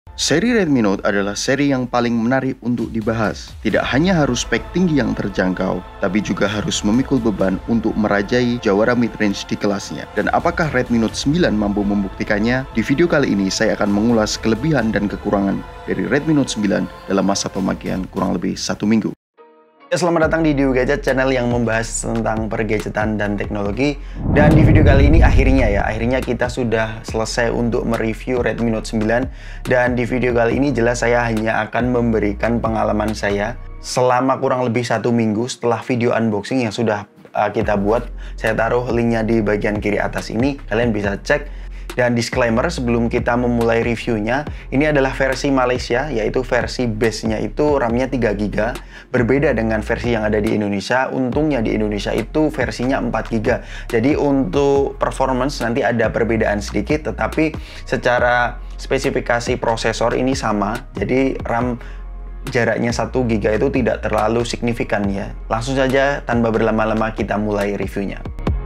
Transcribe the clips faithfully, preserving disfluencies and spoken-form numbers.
Seri Redmi Note adalah seri yang paling menarik untuk dibahas. Tidak hanya harus spek tinggi yang terjangkau, tapi juga harus memikul beban untuk merajai jawara mid-range di kelasnya. Dan apakah Redmi Note sembilan mampu membuktikannya? Di video kali ini saya akan mengulas kelebihan dan kekurangan dari Redmi Note sembilan dalam masa pemakaian kurang lebih satu minggu. Ya, selamat datang di Diu Gadget, channel yang membahas tentang pergadgetan dan teknologi. Dan di video kali ini akhirnya ya, akhirnya kita sudah selesai untuk mereview Redmi Note sembilan. Dan di video kali ini jelas saya hanya akan memberikan pengalaman saya selama kurang lebih satu minggu setelah video unboxing yang sudah uh, kita buat. Saya taruh linknya di bagian kiri atas ini, kalian bisa cek. Dan disclaimer sebelum kita memulai reviewnya, ini adalah versi Malaysia, yaitu versi base-nya itu RAM-nya tiga giga, berbeda dengan versi yang ada di Indonesia. Untungnya di Indonesia itu versinya empat giga. Jadi untuk performance nanti ada perbedaan sedikit, tetapi secara spesifikasi prosesor ini sama. Jadi RAM jaraknya satu giga itu tidak terlalu signifikan ya. Langsung saja tanpa berlama-lama kita mulai reviewnya.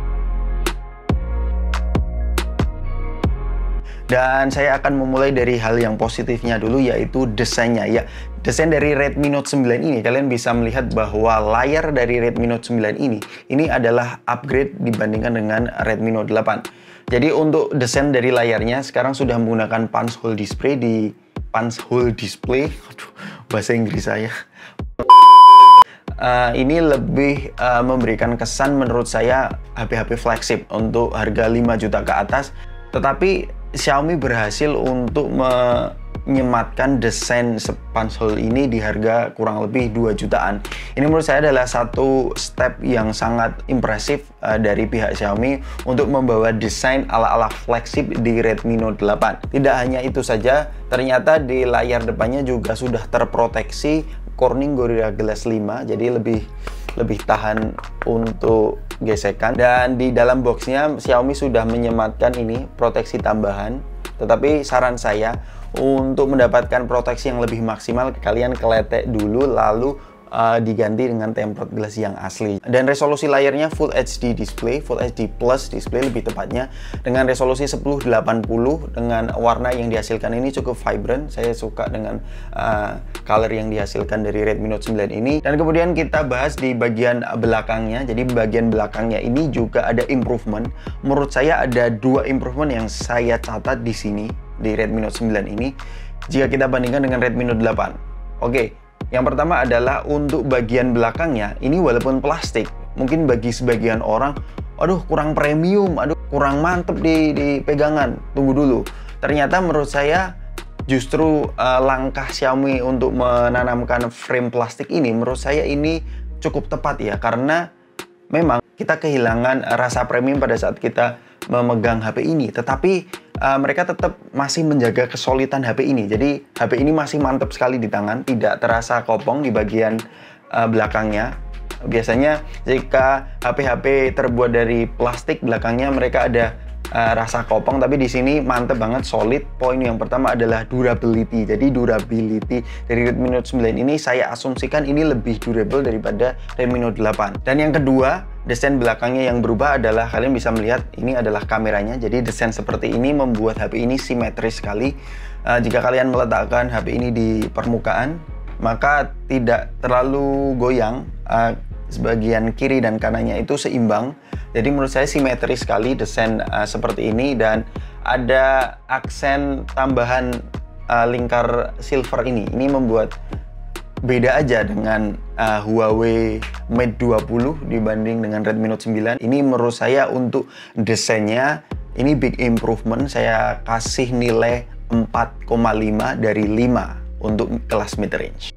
Dan saya akan memulai dari hal yang positifnya dulu, yaitu desainnya ya. Desain dari Redmi Note sembilan ini, kalian bisa melihat bahwa layar dari Redmi Note sembilan ini ini adalah upgrade dibandingkan dengan Redmi Note delapan. Jadi untuk desain dari layarnya sekarang sudah menggunakan punch hole display di punch hole display. Aduh, bahasa Inggris saya. Uh, ini lebih uh, memberikan kesan menurut saya H P H P flagship untuk harga lima juta ke atas. Tetapi Xiaomi berhasil untuk menyematkan desain punch hole ini di harga kurang lebih dua jutaan. Ini menurut saya adalah satu step yang sangat impresif uh, dari pihak Xiaomi untuk membawa desain ala-ala flagship di Redmi Note delapan. Tidak hanya itu saja, ternyata di layar depannya juga sudah terproteksi Corning Gorilla Glass lima, jadi lebih lebih tahan untuk gesekan. Dan di dalam boxnya Xiaomi sudah menyematkan ini proteksi tambahan. Tetapi saran saya untuk mendapatkan proteksi yang lebih maksimal, kalian keletek dulu lalu uh, diganti dengan tempered glass yang asli. Dan resolusi layarnya Full H D display, Full H D plus display lebih tepatnya, dengan resolusi sepuluh delapan puluh, dengan warna yang dihasilkan ini cukup vibrant. Saya suka dengan uh, color yang dihasilkan dari Redmi Note sembilan ini. Dan kemudian kita bahas di bagian belakangnya. Jadi bagian belakangnya ini juga ada improvement. Menurut saya ada dua improvement yang saya catat di sini di Redmi Note sembilan ini jika kita bandingkan dengan Redmi Note delapan. Oke, yang pertama adalah untuk bagian belakangnya. Ini walaupun plastik, mungkin bagi sebagian orang, aduh kurang premium, aduh kurang mantep di, di pegangan. Tunggu dulu. Ternyata menurut saya justru uh, langkah Xiaomi untuk menanamkan frame plastik ini, menurut saya ini cukup tepat ya, karena memang kita kehilangan rasa premium pada saat kita memegang H P ini, tetapi uh, mereka tetap masih menjaga kesolidan H P ini. Jadi H P ini masih mantap sekali di tangan, tidak terasa kopong di bagian uh, belakangnya. Biasanya jika H P H P terbuat dari plastik, belakangnya mereka ada uh, rasa kopong, tapi di sini mantep banget, solid. Poin yang pertama adalah durability. Jadi durability dari Redmi Note sembilan ini saya asumsikan ini lebih durable daripada Redmi Note delapan. Dan yang kedua, desain belakangnya yang berubah adalah, kalian bisa melihat ini adalah kameranya. Jadi desain seperti ini membuat H P ini simetris sekali. Uh, jika kalian meletakkan H P ini di permukaan, maka tidak terlalu goyang. Uh, sebagian kiri dan kanannya itu seimbang. Jadi menurut saya simetris sekali desain uh, seperti ini. Dan ada aksen tambahan uh, lingkar silver ini. Ini membuat beda aja dengan uh, Huawei Mate dua puluh dibanding dengan Redmi Note sembilan. Ini menurut saya untuk desainnya ini big improvement. Saya kasih nilai empat koma lima dari lima untuk kelas mid range.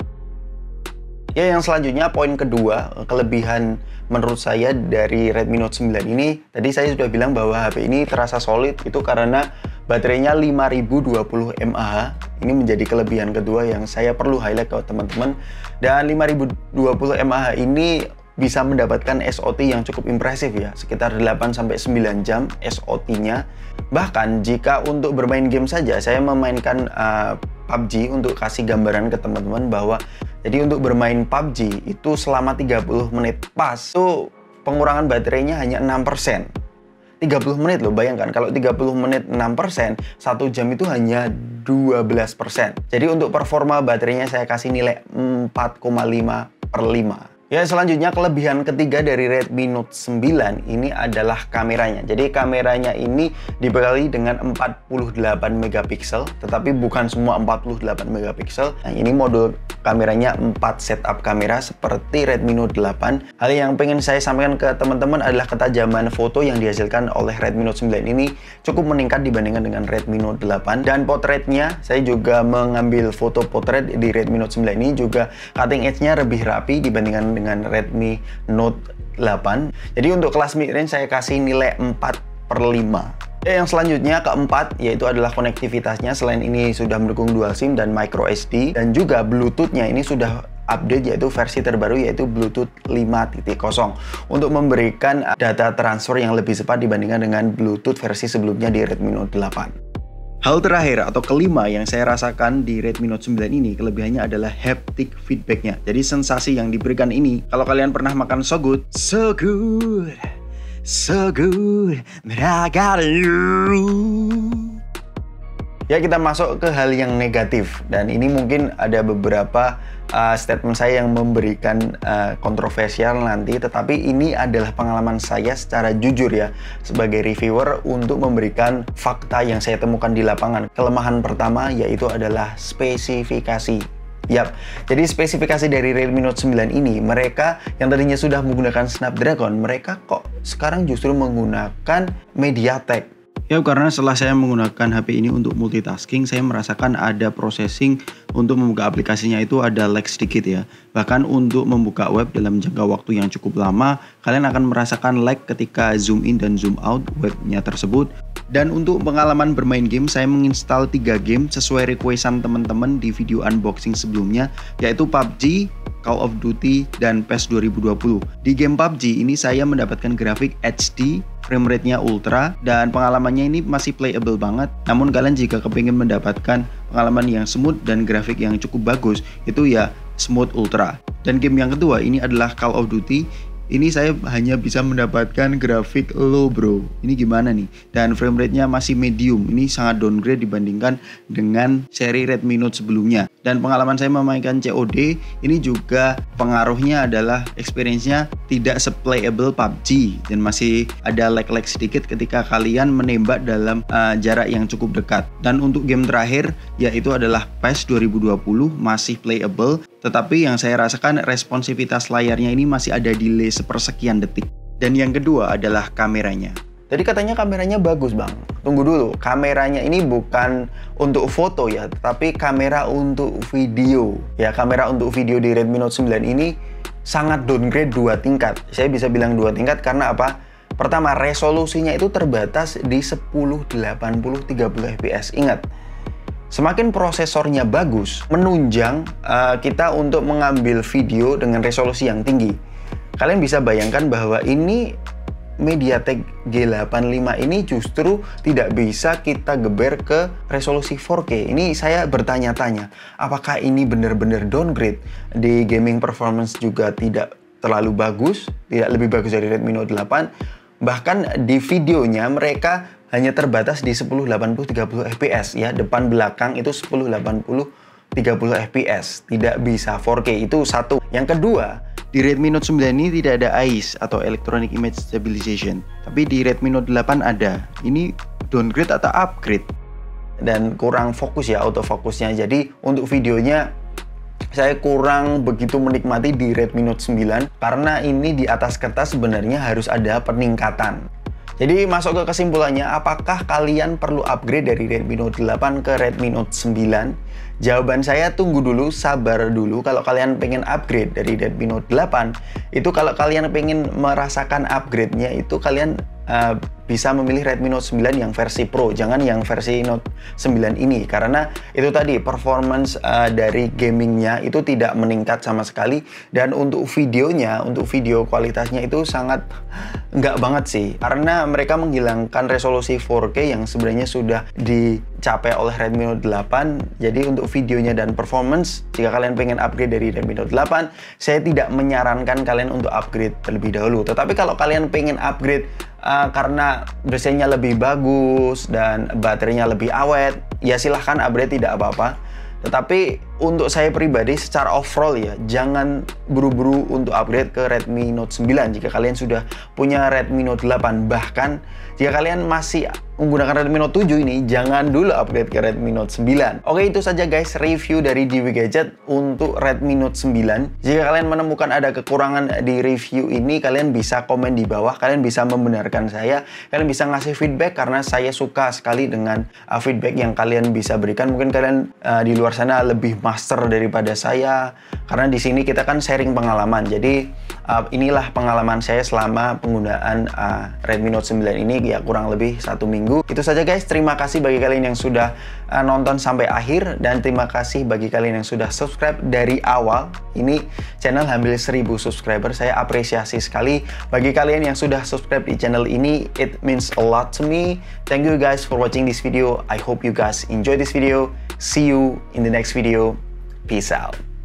Ya, yang selanjutnya poin kedua, kelebihan menurut saya dari Redmi Note sembilan ini. Tadi saya sudah bilang bahwa H P ini terasa solid, itu karena baterainya lima ribu dua puluh mAh. Ini menjadi kelebihan kedua yang saya perlu highlight ke teman-teman. Dan lima ribu dua puluh mAh ini bisa mendapatkan S O T yang cukup impresif ya, sekitar delapan sampai sembilan jam S O T-nya. Bahkan jika untuk bermain game saja, saya memainkan uh, P U B G untuk kasih gambaran ke teman-teman bahwa jadi untuk bermain P U B G itu selama tiga puluh menit pas, itu pengurangan baterainya hanya enam persen. tiga puluh menit loh, bayangkan kalau tiga puluh menit enam persen, satu jam itu hanya dua belas persen. Jadi untuk performa baterainya saya kasih nilai empat koma lima per lima. Ya, selanjutnya kelebihan ketiga dari Redmi Note sembilan ini adalah kameranya. Jadi kameranya ini dibekali dengan empat puluh delapan megapiksel, tetapi bukan semua empat puluh delapan megapiksel. Nah, ini modul kameranya empat setup kamera seperti Redmi Note delapan. Hal yang pengen saya sampaikan ke teman-teman adalah ketajaman foto yang dihasilkan oleh Redmi Note sembilan ini cukup meningkat dibandingkan dengan Redmi Note delapan. Dan potretnya, saya juga mengambil foto potret di Redmi Note sembilan ini juga cutting edge-nya lebih rapi dibandingkan dengan Redmi Note delapan. Jadi untuk kelas mid-range saya kasih nilai empat per lima. Ya, yang selanjutnya keempat yaitu adalah konektivitasnya. Selain ini sudah mendukung dual SIM dan micro S D, dan juga Bluetooth-nya ini sudah update yaitu versi terbaru yaitu Bluetooth lima titik nol untuk memberikan data transfer yang lebih cepat dibandingkan dengan Bluetooth versi sebelumnya di Redmi Note delapan. Hal terakhir atau kelima yang saya rasakan di Redmi Note sembilan ini, kelebihannya adalah haptic feedbacknya. Jadi sensasi yang diberikan ini, kalau kalian pernah makan so good, so good, so good, but I got you. Ya, kita masuk ke hal yang negatif, dan ini mungkin ada beberapa uh, statement saya yang memberikan uh, kontroversial nanti, tetapi ini adalah pengalaman saya secara jujur ya sebagai reviewer untuk memberikan fakta yang saya temukan di lapangan. Kelemahan pertama yaitu adalah spesifikasi. Yap, jadi spesifikasi dari Redmi Note sembilan ini, mereka yang tadinya sudah menggunakan Snapdragon, mereka kok sekarang justru menggunakan MediaTek. Ya, karena setelah saya menggunakan H P ini untuk multitasking, saya merasakan ada processing untuk membuka aplikasinya itu ada lag sedikit ya. Bahkan untuk membuka web dalam jangka waktu yang cukup lama, kalian akan merasakan lag ketika zoom in dan zoom out webnya tersebut. Dan untuk pengalaman bermain game, saya menginstal tiga game sesuai requestan teman-teman di video unboxing sebelumnya, yaitu P U B G, Call of Duty, dan PES dua ribu dua puluh. Di game P U B G ini saya mendapatkan grafik H D, frame rate-nya ultra, dan pengalamannya ini masih playable banget. Namun kalian jika kepingin mendapatkan pengalaman yang smooth dan grafik yang cukup bagus, itu ya smooth ultra. Dan game yang kedua ini adalah Call of Duty. Ini saya hanya bisa mendapatkan grafik low bro. Ini gimana nih? Dan frame rate-nya masih medium. Ini sangat downgrade dibandingkan dengan seri Redmi Note sebelumnya. Dan pengalaman saya memainkan C O D ini juga pengaruhnya adalah experience-nya tidak se-playable P U B G, dan masih ada lag-lag sedikit ketika kalian menembak dalam uh, jarak yang cukup dekat. Dan untuk game terakhir yaitu adalah PES dua ribu dua puluh, masih playable, tetapi yang saya rasakan responsivitas layarnya ini masih ada delay sepersekian detik. Dan yang kedua adalah kameranya. Jadi katanya kameranya bagus bang. Tunggu dulu, kameranya ini bukan untuk foto ya, tetapi kamera untuk video. Ya, kamera untuk video di Redmi Note sembilan ini sangat downgrade dua tingkat. Saya bisa bilang dua tingkat karena apa? Pertama, resolusinya itu terbatas di sepuluh delapan puluh tiga puluh F P S. Ingat, semakin prosesornya bagus, menunjang uh, kita untuk mengambil video dengan resolusi yang tinggi. Kalian bisa bayangkan bahwa ini MediaTek G delapan lima ini justru tidak bisa kita geber ke resolusi empat K. Ini saya bertanya-tanya, apakah ini benar-benar downgrade? Di gaming performance juga tidak terlalu bagus, tidak lebih bagus dari Redmi Note delapan. Bahkan di videonya mereka hanya terbatas di sepuluh delapan puluh tiga puluh F P S ya, depan belakang itu sepuluh delapan puluh tiga puluh F P S, tidak bisa empat K. Itu satu. Yang kedua, di Redmi Note sembilan ini tidak ada A I S atau Electronic Image Stabilization, tapi di Redmi Note delapan ada. Ini downgrade atau upgrade? Dan kurang fokus ya autofokusnya. Jadi untuk videonya saya kurang begitu menikmati di Redmi Note sembilan karena ini di atas kertas sebenarnya harus ada peningkatan. Jadi masuk ke kesimpulannya, apakah kalian perlu upgrade dari Redmi Note delapan ke Redmi Note sembilan? Jawaban saya tunggu dulu, sabar dulu. Kalau kalian pengen upgrade dari Redmi Note delapan, itu kalau kalian pengen merasakan upgrade-nya itu kalian uh, bisa memilih Redmi Note sembilan yang versi Pro, jangan yang versi Note sembilan ini, karena itu tadi performance uh, dari gamingnya itu tidak meningkat sama sekali, dan untuk videonya, untuk video kualitasnya itu sangat enggak banget sih, karena mereka menghilangkan resolusi empat K yang sebenarnya sudah dicapai oleh Redmi Note delapan. Jadi untuk videonya dan performance, jika kalian pengen upgrade dari Redmi Note delapan, saya tidak menyarankan kalian untuk upgrade terlebih dahulu. Tetapi kalau kalian pengen upgrade uh, karena karena desainnya lebih bagus dan baterainya lebih awet, ya silahkan upgrade, tidak apa-apa. Tetapi untuk saya pribadi secara overall ya, jangan buru-buru untuk upgrade ke Redmi Note sembilan jika kalian sudah punya Redmi Note delapan. Bahkan jika kalian masih menggunakan Redmi Note tujuh ini, jangan dulu upgrade ke Redmi Note sembilan. Oke, itu saja guys review dari Diwi Gadget untuk Redmi Note sembilan. Jika kalian menemukan ada kekurangan di review ini, kalian bisa komen di bawah, kalian bisa membenarkan saya, kalian bisa ngasih feedback karena saya suka sekali dengan uh, feedback yang kalian bisa berikan. Mungkin kalian uh, di luar sana lebih master daripada saya, karena di sini kita kan sharing pengalaman. Jadi uh, inilah pengalaman saya selama penggunaan uh, Redmi Note sembilan ini, ya kurang lebih satu minggu. Itu saja guys, terima kasih bagi kalian yang sudah uh, nonton sampai akhir, dan terima kasih bagi kalian yang sudah subscribe dari awal. Ini channel hampir seribu subscriber, saya apresiasi sekali. Bagi kalian yang sudah subscribe di channel ini, it means a lot to me. Thank you guys for watching this video. I hope you guys enjoy this video. See you in the next video. Peace out.